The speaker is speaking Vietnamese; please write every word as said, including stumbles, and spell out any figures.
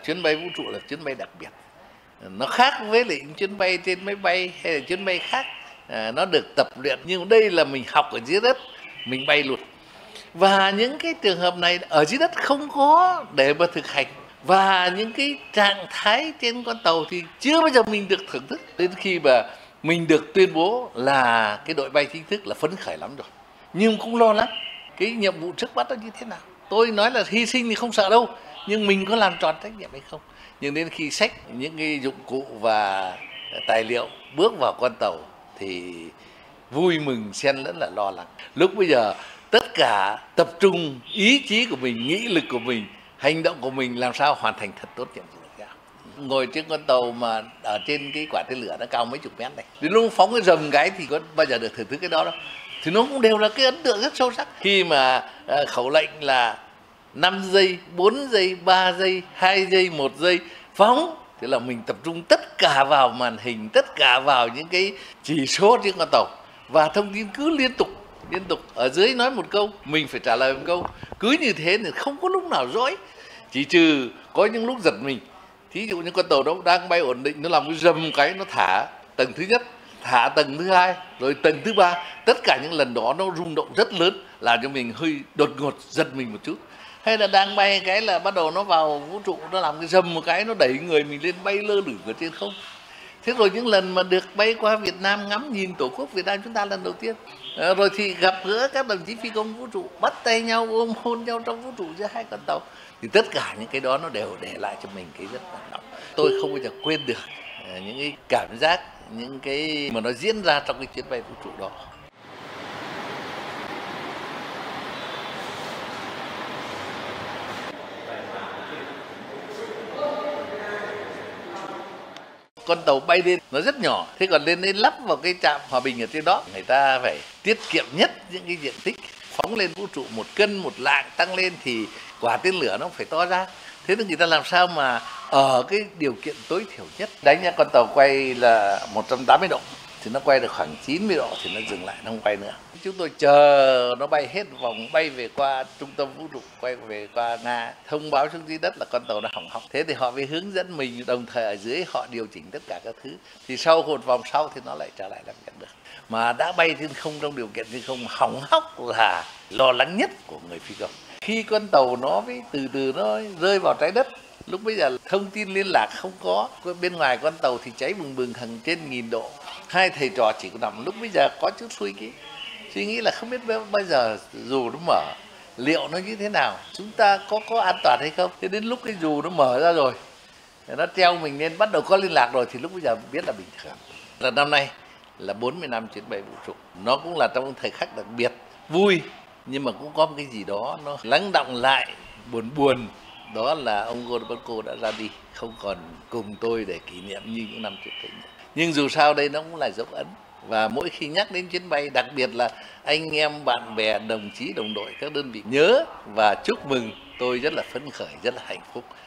chuyến bay vũ trụ là chuyến bay đặc biệt. Nó khác với lại những chuyến bay trên máy bay hay là chuyến bay khác. À, nó được tập luyện, nhưng đây là mình học ở dưới đất, mình bay luôn. Và những cái trường hợp này ở dưới đất không có để mà thực hành. Và những cái trạng thái trên con tàu thì chưa bao giờ mình được thưởng thức. Đến khi mà mình được tuyên bố là cái đội bay chính thức là phấn khởi lắm rồi. Nhưng cũng lo lắng cái nhiệm vụ trước mắt nó như thế nào. Tôi nói là hy sinh thì không sợ đâu, nhưng mình có làm tròn trách nhiệm hay không. Nhưng đến khi xách những cái dụng cụ và tài liệu bước vào con tàu thì vui mừng xen lẫn là lo lắng. Lúc bây giờ tất cả tập trung ý chí của mình, nghĩ lực của mình, hành động của mình làm sao hoàn thành thật tốt nhiệm vụ được giao. Ngồi trên con tàu mà ở trên cái quả tên lửa nó cao mấy chục mét này, đến lúc phóng cái rầm cái thì có bao giờ được thưởng thức cái đó đâu. Thì nó cũng đều là cái ấn tượng rất sâu sắc. Khi mà uh, khẩu lệnh là năm giây, bốn giây, ba giây, hai giây, một giây phóng, thì là mình tập trung tất cả vào màn hình, tất cả vào những cái chỉ số trên con tàu, và thông tin cứ liên tục liên tục. Ở dưới nói một câu, mình phải trả lời một câu. Cứ như thế thì không có lúc nào dối, chỉ trừ có những lúc giật mình. Thí dụ như con tàu đó đang bay ổn định, nó làm cái rầm cái, nó thả tầng thứ nhất, thả tầng thứ hai, rồi tầng thứ ba. Tất cả những lần đó nó rung động rất lớn, làm cho mình hơi đột ngột, giật mình một chút. Hay là đang bay cái là bắt đầu nó vào vũ trụ, nó làm cái rầm một cái, nó đẩy người mình lên bay lơ lửng ở trên không. Thế rồi những lần mà được bay qua Việt Nam ngắm nhìn Tổ quốc Việt Nam chúng ta lần đầu tiên, à, rồi thì gặp gỡ các đồng chí phi công vũ trụ, bắt tay nhau, ôm hôn nhau trong vũ trụ giữa hai con tàu, thì tất cả những cái đó nó đều để lại cho mình cái rất là nặng. Tôi không bao giờ quên được à, những cái cảm giác, những cái mà nó diễn ra trong cái chuyến bay vũ trụ đó. Con tàu bay lên nó rất nhỏ, thế còn lên đến lắp vào cái trạm Hòa Bình ở trên đó, người ta phải tiết kiệm nhất những cái diện tích, phóng lên vũ trụ một cân một lạng tăng lên thì quả tên lửa nó phải to ra. Thế nên người ta làm sao mà ở cái điều kiện tối thiểu nhất. Đánh nhá, con tàu quay là một trăm tám mươi độ thì nó quay được khoảng chín mươi độ thì nó dừng lại, nó không quay nữa. Chúng tôi chờ nó bay hết vòng, bay về qua trung tâm vũ trụ, quay về qua Nga, thông báo xuống dưới đất là con tàu nó hỏng hóc. Thế thì họ mới hướng dẫn mình, đồng thời ở dưới họ điều chỉnh tất cả các thứ. Thì sau một vòng sau thì nó lại trở lại làm việc được. Mà đã bay trên không trong điều kiện trên không hỏng hóc là lo lắng nhất của người phi công. Khi con tàu nó mới từ từ nó rơi vào trái đất, lúc bây giờ thông tin liên lạc không có, bên ngoài con tàu thì cháy bừng bừng hàng trên nghìn độ. Hai thầy trò chỉ có nằm, lúc bây giờ có chút suy nghĩ suy nghĩ là không biết bây giờ dù nó mở liệu nó như thế nào, chúng ta có có an toàn hay không. Thế đến lúc cái dù nó mở ra rồi, nó treo mình lên, bắt đầu có liên lạc rồi, thì lúc bây giờ biết là bình thường. Là năm nay là bốn mươi năm chuyến bay vũ trụ, nó cũng là trong thời khắc đặc biệt, vui, nhưng mà cũng có một cái gì đó nó lắng đọng lại, buồn buồn. Đó là ông Gorbachev đã ra đi, không còn cùng tôi để kỷ niệm như những năm trước đây. Nhưng dù sao đây nó cũng là dấu ấn. Và mỗi khi nhắc đến chuyến bay, đặc biệt là anh em, bạn bè, đồng chí, đồng đội, các đơn vị nhớ và chúc mừng, tôi rất là phấn khởi, rất là hạnh phúc.